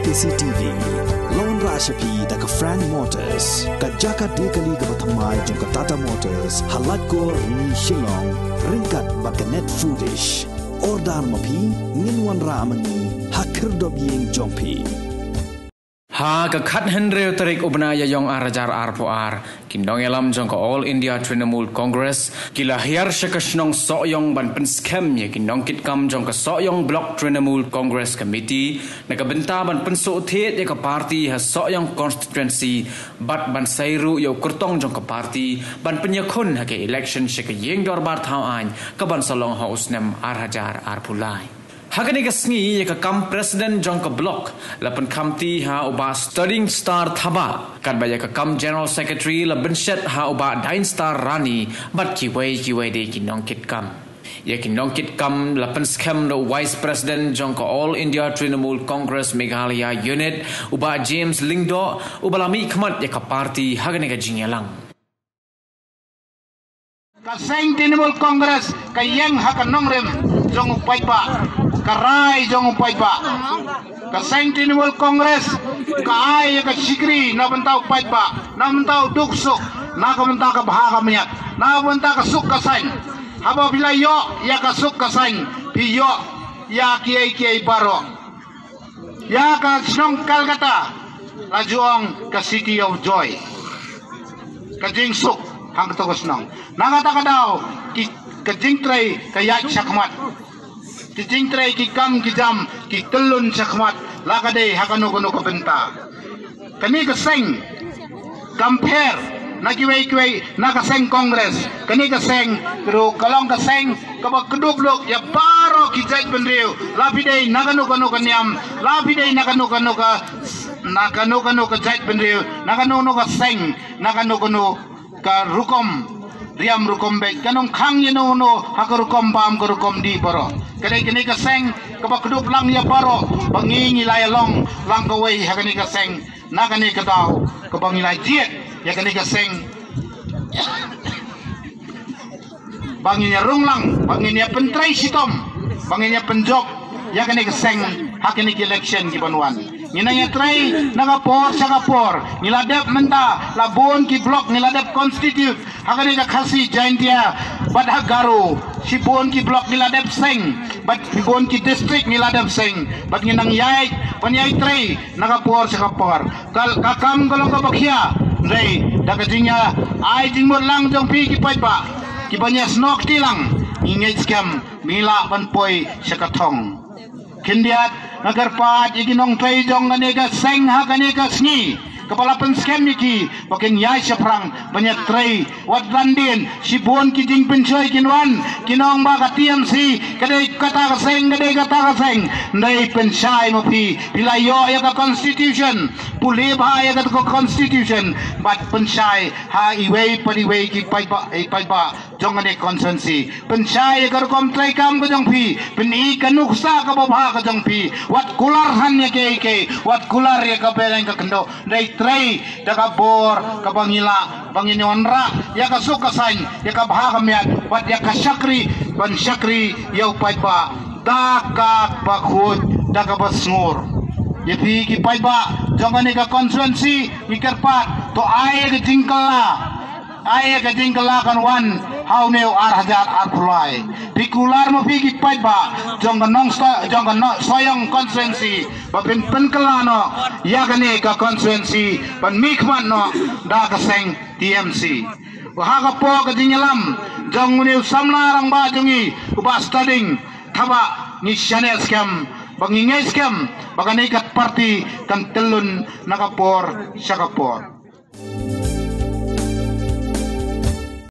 KCTV Lawan Rashapi daga Frank Motors Kajaka dekali ke Batamai jangka Tata Motors Halat ko ni Shillong Ringkat baka Net Foodish Ordan mapi Nginwan ramani Hakir dob yeng jongpi Ha ka khat henreu tarik ubna ya yong arajar arpoar kindong elam jong ka All India Trinamool Congress kila hiar shakashnong soyong ban pen scam ye kindong kitkam jong ka soyong block Trinamool Congress Committee nakabenta ban pen so thet ye ka party ha soyong constituency bat ban sairu yo kurtong jong ka party ban penyakun ha ke election shaka yeng dor bar thau an ka ban salong ha usnem arajar arpulai Hagani kasngi ka kam president jong ka block lapan kamti ha uba studying star thaba kan baya ka kam general secretary la benchet ha uba dain star rani bat ki wei de ki nong kit kam ya ki nong kit kam lapan scam the vice president jong ka All India Trinamool Congress Meghalaya unit uba James Lingdo uba lami khmat ya ka party hagani ka jingelang Kaseng Trinamool Congress kayeng hakanong rem jong upai pa karai jong upai pa Kaseng Trinamool Congress kaai ka sikri na bentau upai pa na bentau duksuk na ka bentau ka bahaga minyak na bentau ka suk kaseng haba bila yo ya ka suk kaseng pi yo ya kiai baro ya ka snong Calcutta lajuang ka City of Joy ka jing suk hang togos nong nangata kadao ki kajing tray kaya sakmat ki jing tray ki kam ki jam ki telun sakmat lakade hakano kono ko benta kani kaseng compare nagiwei na kaseng congress kani kaseng pero kalong kaseng kabag kedublok ya baro ki jait benriu lapide nagano kono kaniam lapide nagano kono ka jait benriu nagano ka seng nagano kono ka rukom riam rukom be kanong khang yeno no hakarukom bam karukom di baro kadai kini ka seng ka kedup lang ya baro bangi ngilay long lang kawai hakani ka seng na kani ka daw ka bangilay jiet ya kani ka seng bangi nya rung lang bangi nya pentrai sitom bangi nya penjok ya kani ka seng hakani ki election ki banwan Ninanya try nagapor sagapor niladap menta labon ki blok niladap constitute hagani ka khasi jaintia badhagaru sipon ki blok niladap seng bad sipon ki district niladap seng bad nginang yai panyai try nagapor sagapor kal kakam kalong ka bakhya rei dakajinya ai jingmor lang jong pi ki paipa ki banya snok tilang ingej scam mila banpoi sakathong Kindiat agar pat iginong tray jong ganega seng ha ganega sngi kepala penskem niki pakin yai seprang banyak tray wat landin sibon ki jing pensoy kinwan kinong ba katiam si kadai kata seng ndai pensai mopi pilayo ya ka constitution puli ba ya ka constitution bat pensai ha iwei pariwei ki paiba jong ane konsensi pensai agar kom tray kam ko jong pi peni kanuksa ka baba ka jong pi wat kular han ya ke wat kular ya ka beleng ka kendo ndai tray daga bor ka bangila banginonra ya ka sukasan ya ka bahagamyan wat ya ka syakri ban syakri ya upaiba daka bakhud daga basngur ya pi ki paiba jongane ka konstituensi mikerpat to ay ka jingkala kan wan how neu arhajar arpulai pikular mo pigi paiba jongganong soyong konstituensi babin penkelano yagane ka konstituensi ban mikman no da kaseng TMC wahaga po ka jinyalam jong neu samlarang ba jongi uba studying thaba ni channel scam bangingay scam bagane kat party kan telun nakapor sakapor